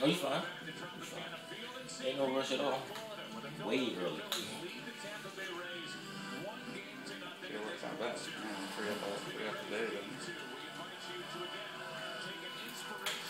Oh, you fine. You fine. Ain't no rush at all. Way early. Feel like not bad. Man, I forgot today.